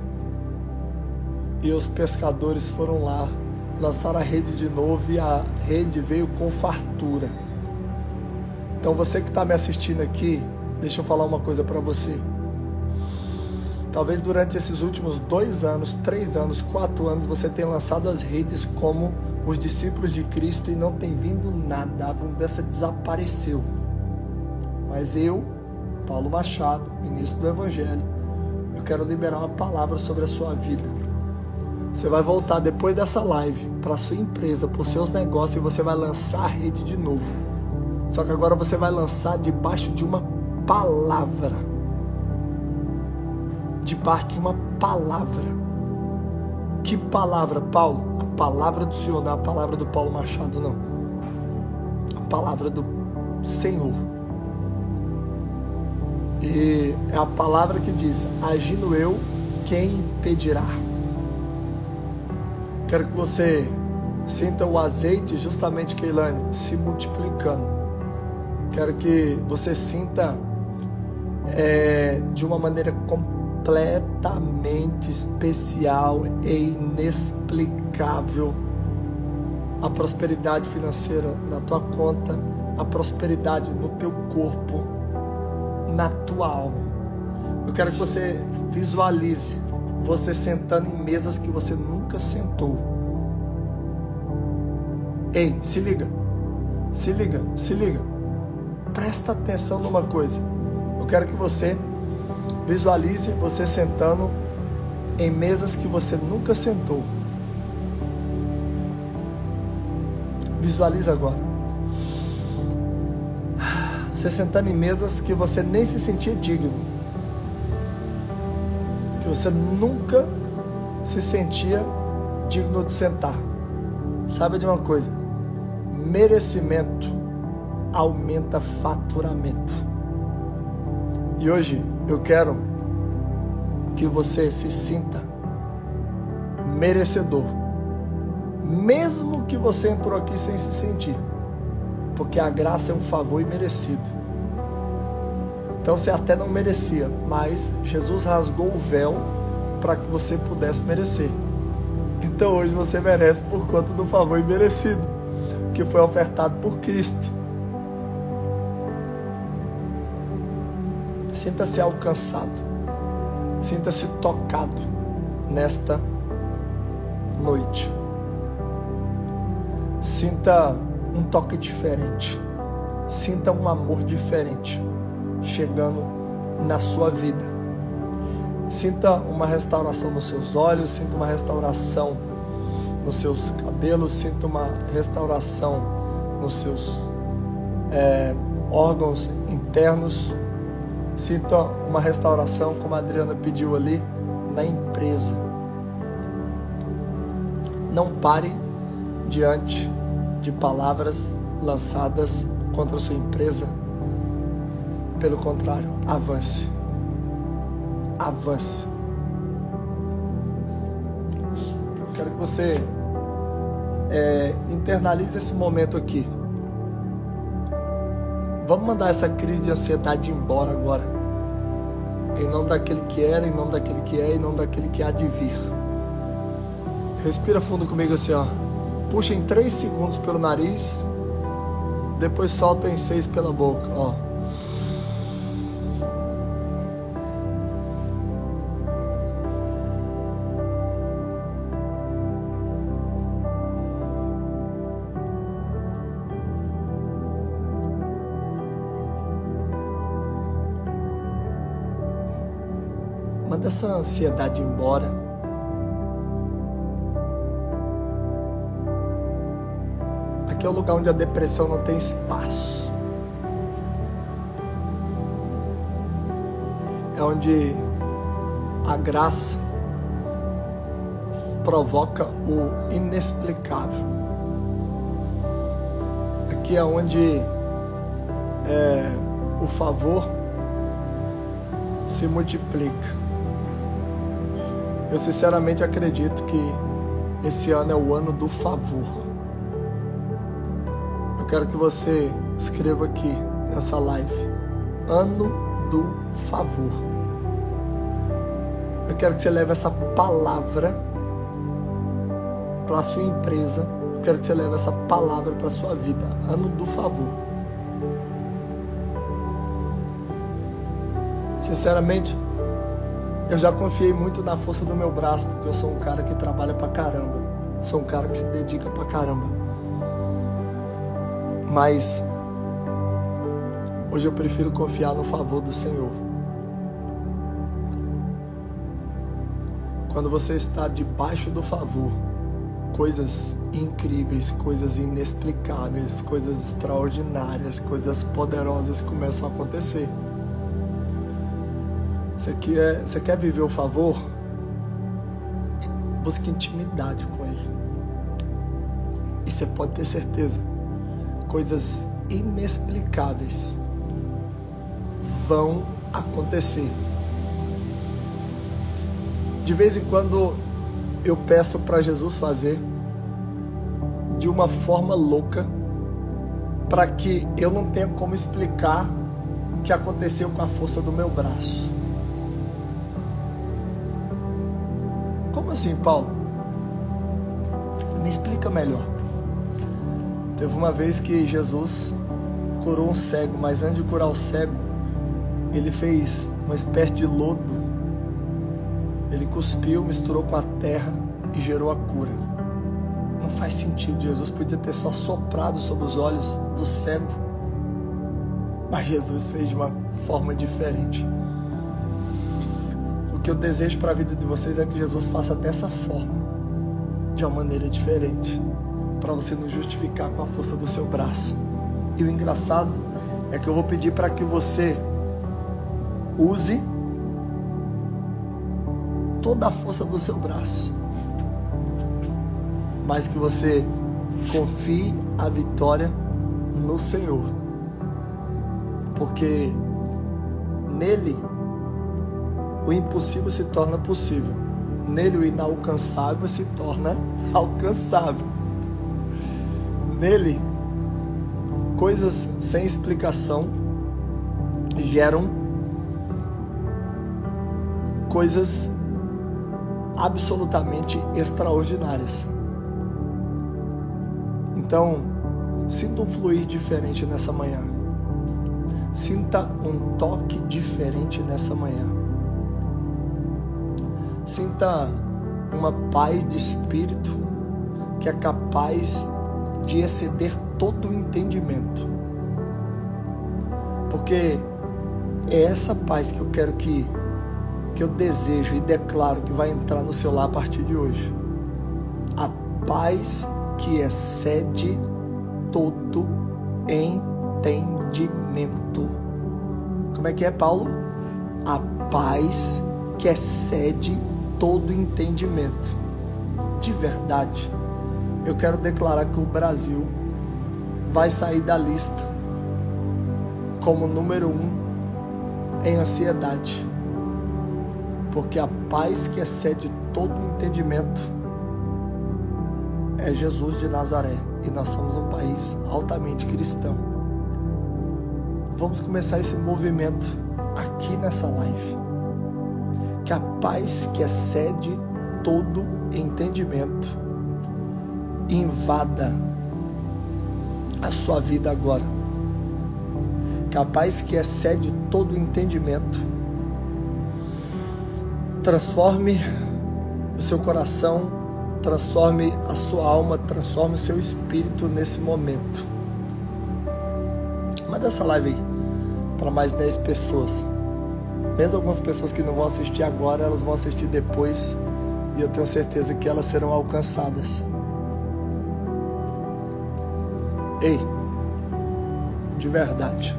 E os pescadores foram lá, lançaram a rede de novo e a rede veio com fartura. Então você que está me assistindo aqui, deixa eu falar uma coisa para você. Talvez durante esses últimos 2 anos, 3 anos, 4 anos, você tenha lançado as redes como os discípulos de Cristo e não tem vindo nada, a abundância desapareceu. Mas eu, Paulo Machado, ministro do Evangelho, eu quero liberar uma palavra sobre a sua vida. Você vai voltar depois dessa live para a sua empresa, para os seus negócios, e você vai lançar a rede de novo. Só que agora você vai lançar debaixo de uma palavra. Debaixo de uma palavra. Que palavra, Paulo? A palavra do Senhor, não é a palavra do Paulo Machado, não. A palavra do Senhor. E é a palavra que diz: agindo eu, quem impedirá? Quero que você sinta o azeite, justamente, Keilane, se multiplicando. Quero que você sinta de uma maneira completamente especial e inexplicável a prosperidade financeira na tua conta, a prosperidade no teu corpo, na tua alma. Eu quero que você visualize você sentando em mesas que você nunca sentou. Ei, se liga, se liga, se liga. Presta atenção numa coisa. Eu quero que você visualize você sentando em mesas que você nunca sentou. Visualize agora. Você sentando em mesas que você nem se sentia digno. Que você nunca se sentia digno de sentar. Saiba de uma coisa: merecimento aumenta faturamento. E hoje eu quero que você se sinta merecedor, mesmo que você entrou aqui sem se sentir, porque a graça é um favor imerecido. Então você até não merecia, mas Jesus rasgou o véu para que você pudesse merecer. Então hoje você merece por conta do favor imerecido que foi ofertado por Cristo. Sinta-se alcançado, sinta-se tocado nesta noite. Sinta um toque diferente, sinta um amor diferente. chegando na sua vida. Sinta uma restauração nos seus olhos, sinta uma restauração nos seus cabelos, sinta uma restauração nos seus órgãos internos, sinta uma restauração, como a Adriana pediu ali, na empresa. Não pare diante de palavras lançadas contra a sua empresa. Pelo contrário, avance. Avance. Quero que você internalize esse momento aqui. Vamos mandar essa crise de ansiedade embora agora. Em nome daquele que era, em nome daquele que é, em nome daquele que há de vir. Respira fundo comigo assim, ó. Puxa em 3 segundos pelo nariz. Depois solta em 6 pela boca, ó. Manda essa ansiedade embora. Aqui é o lugar onde a depressão não tem espaço. É onde a graça provoca o inexplicável. Aqui é onde o favor se multiplica. Eu sinceramente acredito que esse ano é o ano do favor. Eu quero que você escreva aqui nessa live: ano do favor. Eu quero que você leve essa palavra para a sua empresa. Eu quero que você leve essa palavra para a sua vida. Ano do favor. Sinceramente, eu já confiei muito na força do meu braço, porque eu sou um cara que trabalha pra caramba. Sou um cara que se dedica pra caramba. Mas hoje eu prefiro confiar no favor do Senhor. Quando você está debaixo do favor, coisas incríveis, coisas inexplicáveis, coisas extraordinárias, coisas poderosas começam a acontecer. Você quer viver o favor? Busque intimidade com Ele. E você pode ter certeza, coisas inexplicáveis vão acontecer. De vez em quando eu peço para Jesus fazer de uma forma louca, para que eu não tenha como explicar o que aconteceu com a força do meu braço. Como assim, Paulo? Me explica melhor. Teve uma vez que Jesus curou um cego, mas antes de curar o cego, ele fez uma espécie de lodo. Ele cuspiu, misturou com a terra e gerou a cura. Não faz sentido. Jesus podia ter só soprado sobre os olhos do cego, mas Jesus fez de uma forma diferente. O que eu desejo para a vida de vocês é que Jesus faça dessa forma, de uma maneira diferente, para você não justificar com a força do seu braço. E o engraçado é que eu vou pedir para que você use toda a força do seu braço, mas que você confie a vitória no Senhor, porque nele o impossível se torna possível. Nele o inalcançável se torna alcançável. Nele, coisas sem explicação geram coisas absolutamente extraordinárias. Então, sinta um fluir diferente nessa manhã. Sinta um toque diferente nessa manhã. Sinta uma paz de espírito que é capaz de exceder todo o entendimento. Porque É essa paz que eu quero que eu desejo e declaro que vai entrar no seu lar a partir de hoje. A paz que excede todo entendimento. Como é que é, Paulo? A paz que excede todo entendimento. De verdade, eu quero declarar que o Brasil vai sair da lista como número 1 em ansiedade. Porque a paz que excede todo entendimento é Jesus de Nazaré. E nós somos um país altamente cristão. Vamos começar esse movimento aqui nessa live. Que a paz que excede todo entendimento invada a sua vida agora. Que a paz que excede todo entendimento transforme o seu coração, transforme a sua alma, transforme o seu espírito nesse momento. Manda essa live aí para mais 10 pessoas. Mesmo algumas pessoas que não vão assistir agora, elas vão assistir depois, e eu tenho certeza que elas serão alcançadas. Ei, de verdade,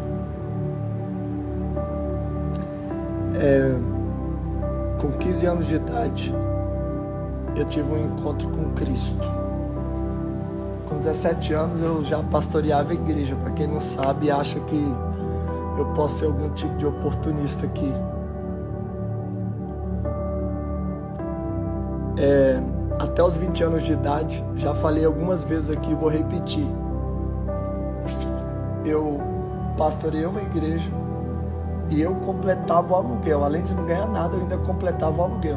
com 15 anos de idade, eu tive um encontro com Cristo. Com 17 anos eu já pastoreava a igreja. Para quem não sabe, acha que eu posso ser algum tipo de oportunista aqui. Até os 20 anos de idade, já falei algumas vezes aqui, vou repetir. Eu pastoreei uma igreja e eu completava o aluguel. Além de não ganhar nada, eu ainda completava o aluguel.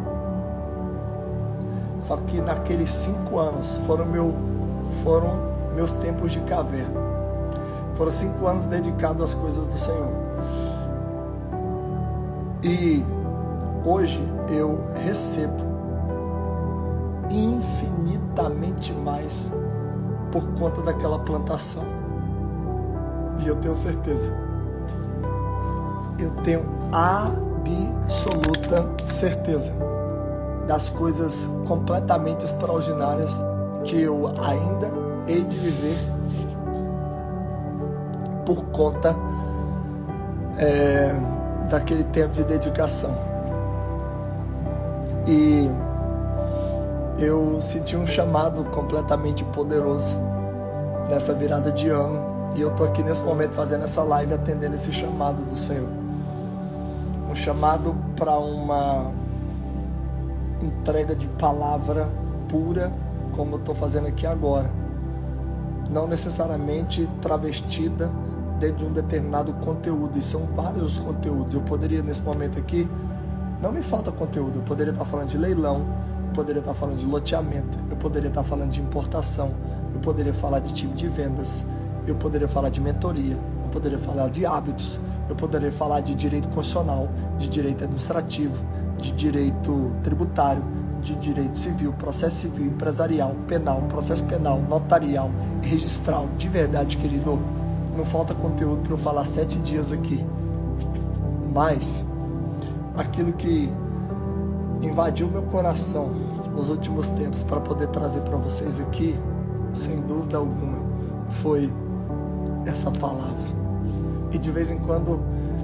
Só que naqueles 5 anos foram meus tempos de caverna. Foram 5 anos dedicados às coisas do Senhor. E hoje eu recebo infinitamente mais por conta daquela plantação. E eu tenho certeza. Eu tenho absoluta certeza das coisas completamente extraordinárias que eu ainda hei de viver por conta daquele tempo de dedicação. E eu senti um chamado completamente poderoso nessa virada de ano, e eu estou aqui nesse momento fazendo essa live, atendendo esse chamado do Senhor. Um chamado para uma entrega de palavra pura, como eu estou fazendo aqui agora, não necessariamente travestida dentro de um determinado conteúdo, e são vários os conteúdos. Eu poderia nesse momento aqui, não me falta conteúdo, eu poderia estar falando de leilão, eu poderia estar falando de loteamento, eu poderia estar falando de importação, eu poderia falar de time de vendas, eu poderia falar de mentoria, eu poderia falar de hábitos, eu poderia falar de direito constitucional, de direito administrativo, de direito tributário, de direito civil, processo civil, empresarial, penal, processo penal, notarial, registral. De verdade, querido, não falta conteúdo para eu falar 7 dias aqui. Mas aquilo que invadiu meu coração nos últimos tempos para poder trazer para vocês aqui, sem dúvida alguma, foi essa palavra. E de vez em quando,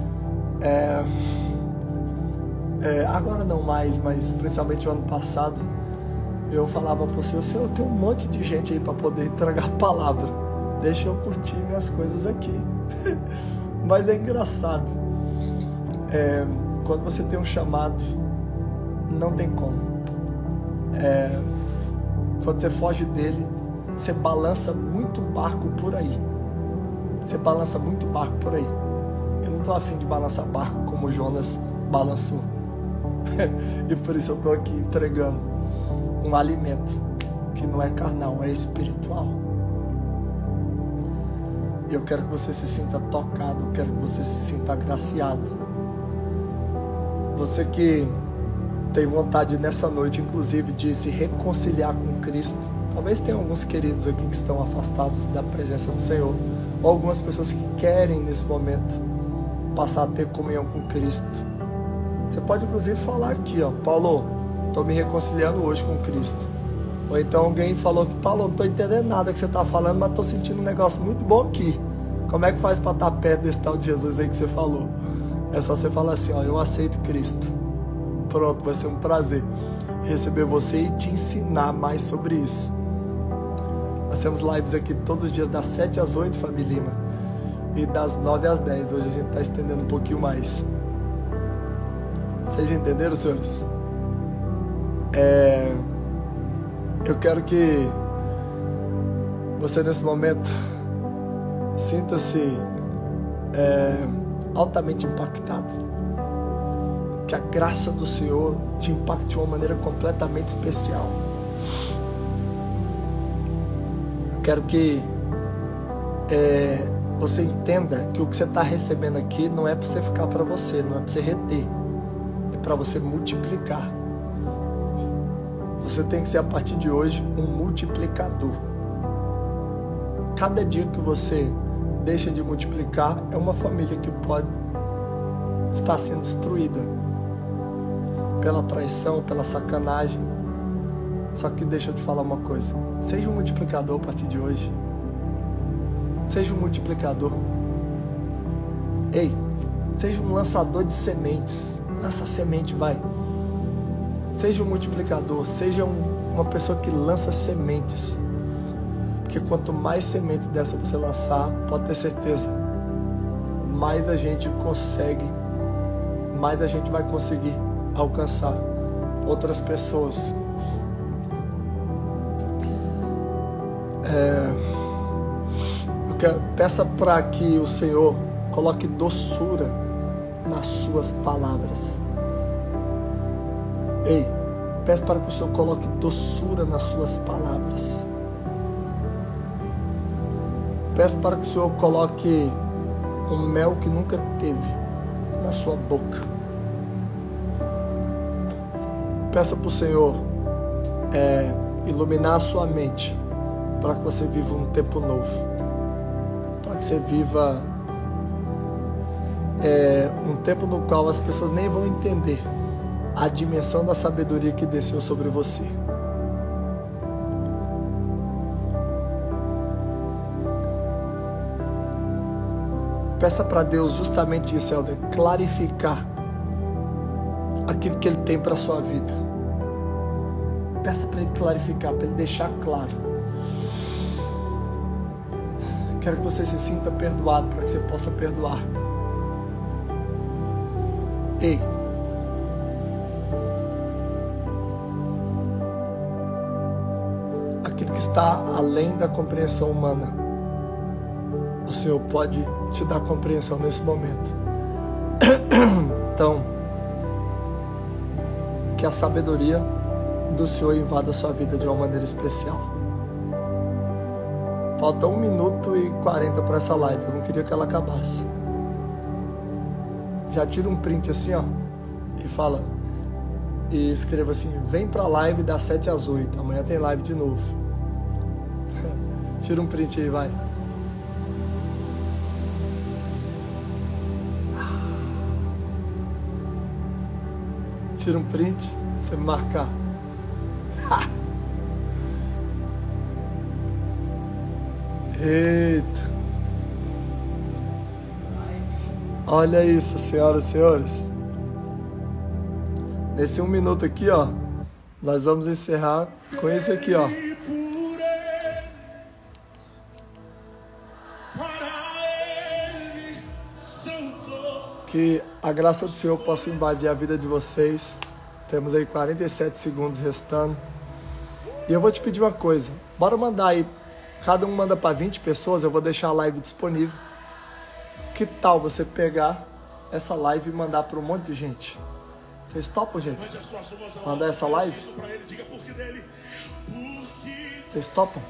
agora não mais, mas principalmente o ano passado, eu falava para o Senhor: Senhor, tem um monte de gente aí para poder entregar a palavra, deixa eu curtir minhas coisas aqui. Mas é engraçado, quando você tem um chamado, não tem como. Quando você foge dele, você balança muito barco por aí. Você balança muito barco por aí. Eu não estou afim de balançar barco como Jonas balançou. E por isso eu estou aqui entregando um alimento que não é carnal, é espiritual. E eu quero que você se sinta tocado, eu quero que você se sinta agraciado. Você que tem vontade nessa noite, inclusive, de se reconciliar com Cristo. Talvez tenha alguns queridos aqui que estão afastados da presença do Senhor, ou algumas pessoas que querem nesse momento passar a ter comunhão com Cristo. Você pode inclusive falar aqui, ó, Paulo, estou me reconciliando hoje com Cristo. Ou então alguém falou que, Paulo, não estou entendendo nada que você está falando, mas estou sentindo um negócio muito bom aqui. Como é que faz para estar perto desse tal de Jesus aí que você falou? É só você falar assim, ó, eu aceito Cristo. Pronto, vai ser um prazer receber você e te ensinar mais sobre isso. Nós temos lives aqui todos os dias das 7 às 8, família Lima, e das 9 às 10. Hoje a gente está estendendo um pouquinho mais. Vocês entenderam, senhores? Eu quero que você nesse momento sinta-se altamente impactado. Que a graça do Senhor te impacte de uma maneira completamente especial. Eu quero que você entenda que o que você está recebendo aqui não é para você ficar para você, não é para você reter, é para você multiplicar. Você tem que ser, a partir de hoje, um multiplicador. Cada dia que você deixa de multiplicar, é uma família que pode estar sendo destruída pela traição, pela sacanagem. Só que deixa eu te falar uma coisa, seja um multiplicador a partir de hoje. Seja um multiplicador. Ei, seja um lançador de sementes. Lança semente, vai. Seja um multiplicador, seja uma pessoa que lança sementes. Porque quanto mais sementes dessa você lançar, pode ter certeza, mais a gente consegue, mais a gente vai conseguir alcançar outras pessoas. Peça para que o Senhor coloque doçura nas suas palavras. Ei, peça para que o Senhor coloque doçura nas suas palavras. Peça para que o Senhor coloque um mel que nunca teve na sua boca. Peça para o Senhor iluminar a sua mente para que você viva um tempo novo. Para que você viva um tempo no qual as pessoas nem vão entender a dimensão da sabedoria que desceu sobre você. Peça para Deus justamente isso, Helder, clarificar aquilo que Ele tem para a sua vida. Peça para Ele clarificar, para Ele deixar claro. Quero que você se sinta perdoado, para que você possa perdoar. Ei, aquilo que está além da compreensão humana, o Senhor pode te dar compreensão nesse momento. Então, que a sabedoria do Senhor invada a sua vida de uma maneira especial. Falta 1 minuto e 40 para essa live. Eu não queria que ela acabasse. Já tira um print assim, ó, e fala, e escreva assim: vem pra live das 7 às 8. Amanhã tem live de novo. Tira um print aí, vai. Tira um print, você marcar. Eita. Olha isso, senhoras e senhores. Nesse 1 minuto aqui, ó, nós vamos encerrar com isso aqui, ó. Que a graça do Senhor possa invadir a vida de vocês. Temos aí 47 segundos restando. E eu vou te pedir uma coisa. Bora mandar aí. Cada um manda para 20 pessoas. Eu vou deixar a live disponível. Que tal você pegar essa live e mandar para um monte de gente? Vocês topam, gente? Mandar essa live? Vocês topam?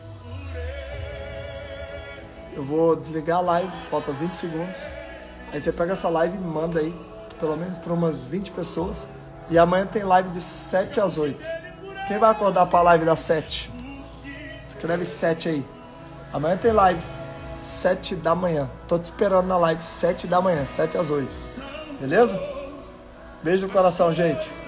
Eu vou desligar a live. Falta 20 segundos. Aí você pega essa live e manda aí, pelo menos para umas 20 pessoas. E amanhã tem live de 7 às 8. Quem vai acordar para a live das 7? Escreve 7 aí. Amanhã tem live. 7 da manhã. Tô te esperando na live 7 da manhã, 7 às 8. Beleza? Beijo no coração, gente.